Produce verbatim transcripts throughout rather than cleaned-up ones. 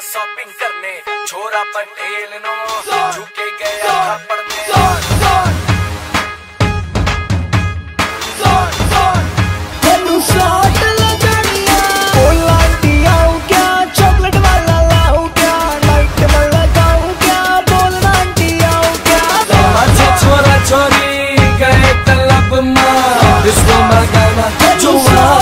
Shopping करने छोरा Patel no झुके गया थप्पड़ में। चॉकलेट वाला लाऊं क्या, नाइट में लगाऊं क्या, बोलना आंटी आऊं क्या। माझे छोरा छोरी गए क्लब में, इसको मैं गाना जो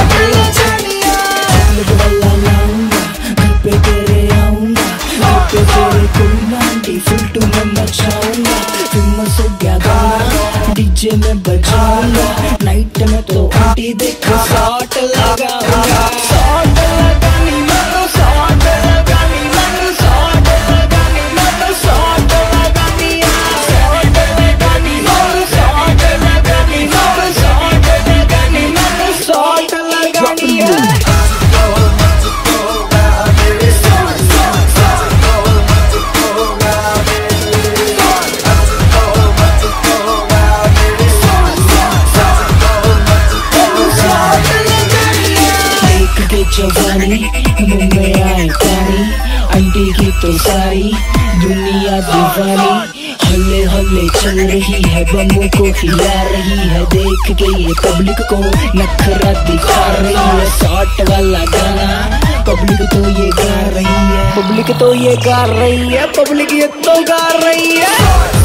चॉकलेट वाला लाऊंगा, घर पे तेरे आऊंगा, घर पे तेरे कोई नांटी फुलटू में मचाऊंगा। फेमस हो गया गाना डीजे में बजाऊंगा, नाइट में तो आंटी देखो शॉट लगाऊंगा। शॉट लगानी मरो, शॉट लगानी मरो, शॉट लगानी मरो, शॉट लगानी शॉट लगानी मरो, शॉट लगानी मरो, शॉट लगानी मरो, शॉट लगानी है। जवानी मुंह में आए पानी, आंटी की तो सारी दुनिया दीवानी। हल्ले हल्ले चल रही है, बमों को हिला रही है, देख के ये पब्लिक को नखरा दिखा रही है। शॉट वाला गाना पब्लिक तो ये गा रही है, पब्लिक तो ये गा रही है, पब्लिक ये तो गा रही है।